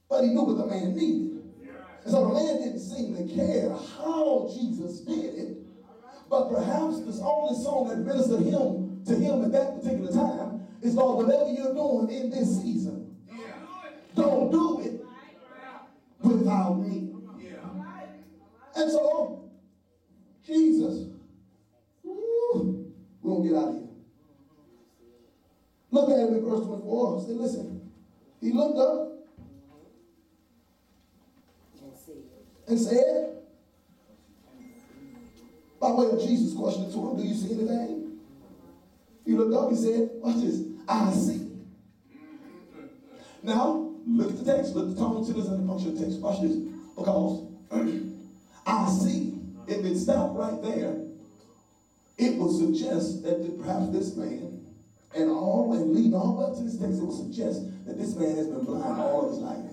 but he knew what the man needed. And so the man didn't seem to care how Jesus did it, but perhaps the only song that ministered to him at that particular time is, Lord, whatever you're doing in this season, don't do it without me. And so, Jesus, we're going to get out of here. Look at him in verse 24. Say, listen, he looked up and said, by way of Jesus' question to him, do you see anything? He looked up, he said, watch this, I see. Now, look at the text, look at the tone, sentence, and the function of the text. Watch this, because I see, if it stopped right there, it would suggest that perhaps this man, and leading all up to this text, it would suggest that this man has been blind all of his life.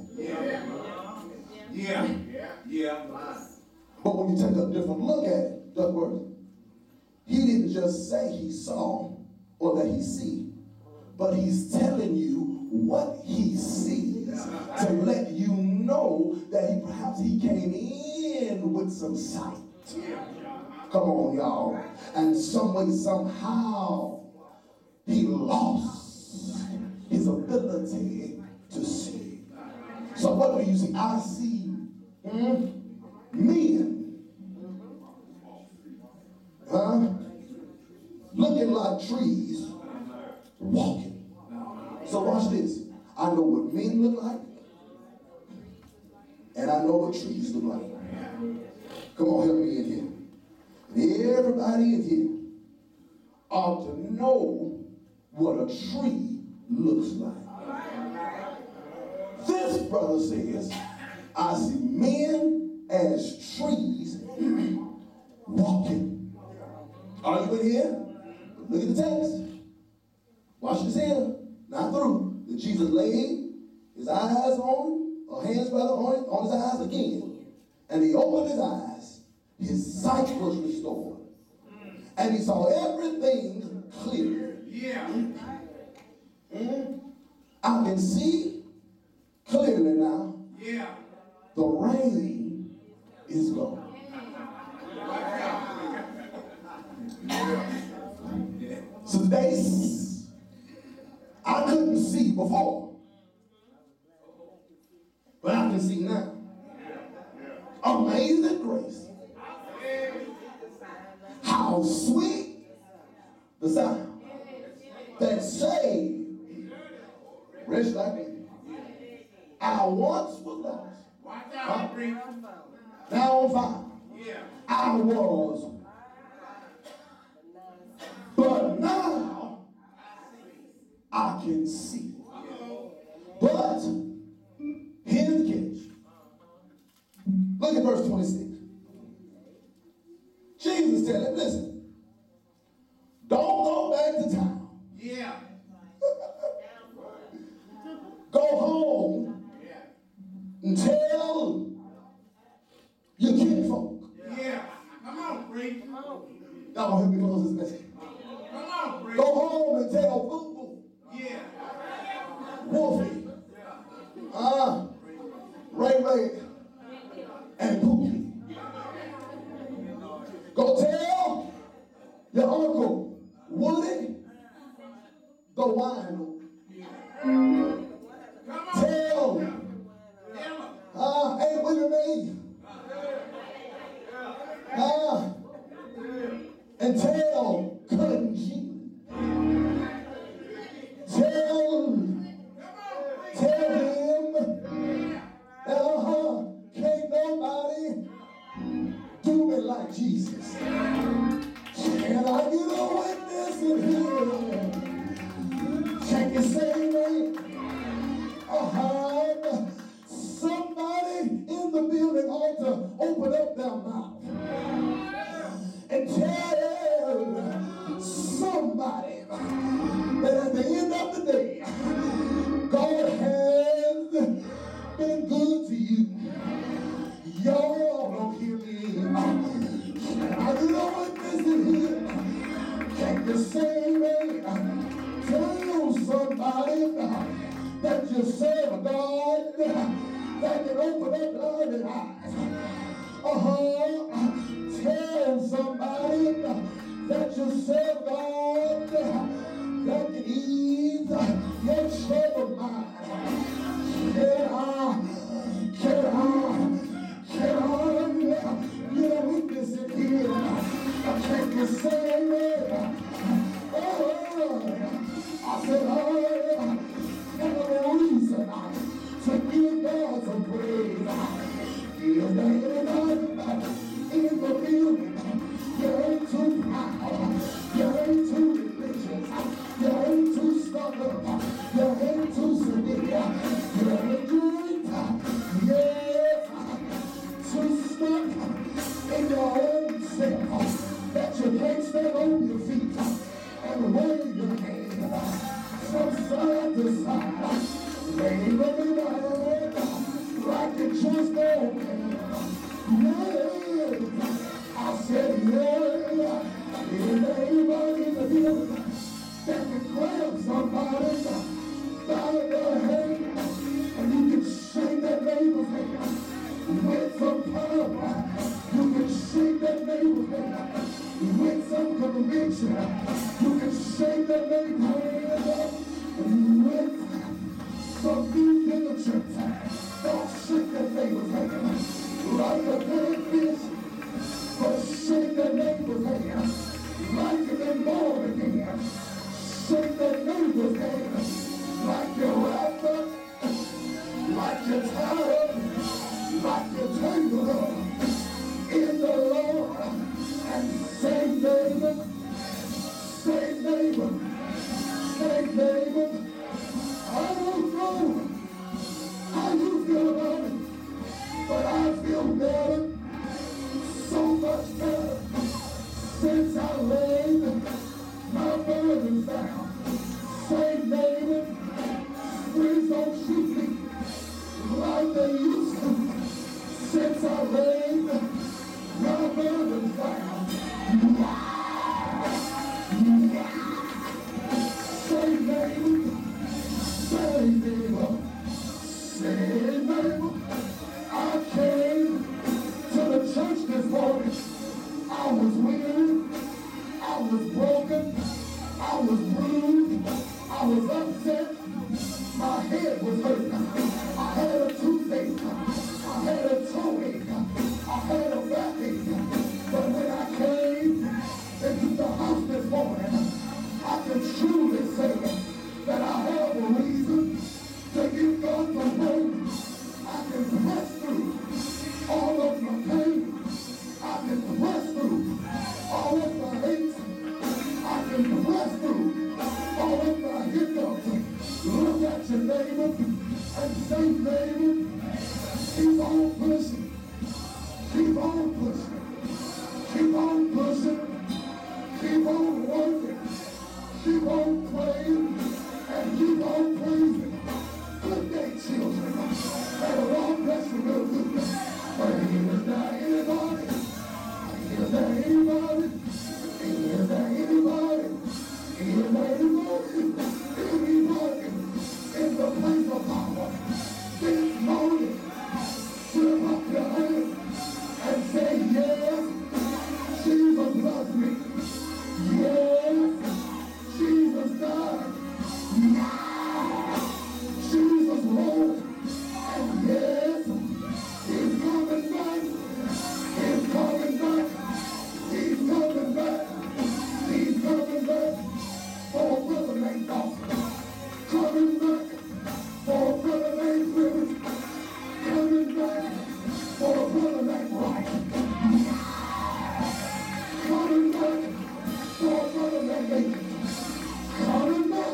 Yeah. But when you take a different look at it, Duckworth, he didn't just say he saw or that he see, but he's telling you what he sees to let you know that perhaps he came in with some sight. Come on, y'all. And some way, somehow, he lost his ability to see. So what do you see? I see men looking like trees walking. So watch this. I know what men look like, and I know what trees look like. Come on, help me in here. And everybody in here ought to know what a tree looks like. This brother says, I see men as trees walking. Are you in here? Look at the text. Watch this here. Not through. Then Jesus laid his eyes on him, or hands rather on his eyes again. And he opened his eyes. His sight was restored. And he saw everything clearly. I can see clearly now. The rain is gone. So today, I couldn't see before, but I can see now. Amazing grace. How sweet the sound that saved wretch like me. I once was lost. Now I'm found. I was. But now I can see. But here's the catch. Look at verse 26. Jesus tell him, listen, don't go back to town. Go home and tell your kinfolk. Come on, preach. Y'all help me close this message. Go home and tell Boo Boo. Wolfie. Ray Ray. And Pookie. Go tell your uncle Woody the wino. Tell Aunt Willie Mae. And tell Cousin G. Tell him can't nobody do me like Jesus. Can I get a witness in here? Can you say me? Somebody in the building ought to open up their mouth and tell somebody that at the end of the day, God has been good to you. Y'all don't hear me. I know what this is here. Can you say me? Tell somebody that you serve a God that can open up blinded eyes. Tell somebody that you serve God that can ease your troubled mind. You're a witness in here. Can you say amen? I said, and a reason to give God some praise. Is there anybody in the building? You ain't too proud. You ain't too religious. You ain't too stubborn. You ain't too severe. You ain't too, yes, too stuck in your own self that you can't stand on your feet and wave your hand from side to side. Wave them around like you just don't care. Yeah, I said, yeah, is there anybody in the building that can grab somebody by the hand and you can shake that neighbor's hand with some power? You can shake that neighbor's hand with some conviction. You can shake that neighbor's hand with some due diligence. Don't shake that neighbor's hand like a dead fish, but shake that neighbor's hand like you've been born again. Shake that neighbor's hand like you're wrapped up, like you're tied up, like you're tangled up in the Lord. And say, neighbor, say, neighbor, say, neighbor, I don't know how you feel about it, but I feel better, so much better, since I laid my burdens down. Say, neighbor, please don't shoot me like they used to, since I laid my burdens down. Say, neighbor, say, neighbor, say, neighbor, I came to the church this morning. I was weary, I was broken, I was bruised, I was upset, my head was hurt, I had a toothache, I had a toe ache, I had a backache. But when I came into the house this morning, I can truly say that I have a reason to give God the praise. I can press through all of my pain. I can press through all of my hate. I can press through all of my hiccups. Look at your neighbor and say, neighbor, keep on pushing. Keep on pushing. Keep on pushing. Keep on working. Keep on praying. And keep on praising. Good day, children. And the Lord bless you real good. But is there anybody? Is there anybody? Is there anybody? Is there anybody? Anybody in the place of power this morning? Slip up your hand and say, yes, Jesus loves me. Yes, Jesus died. Jesus rose. And yes, he's coming back. He's coming back. He's coming back. He's coming back for a brother named Dawson. Coming back for a brother named Rivers. Coming back for a brother named Wright. Coming back for a brother named Aikens. Coming back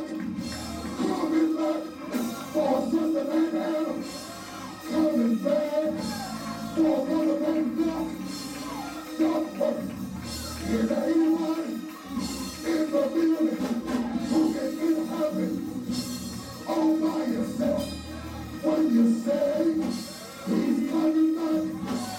for a sister named Anna. Coming back for a brother named Doc. Duckworth. Is there anybody in the building who can get happy all by yourself when you say he's coming back?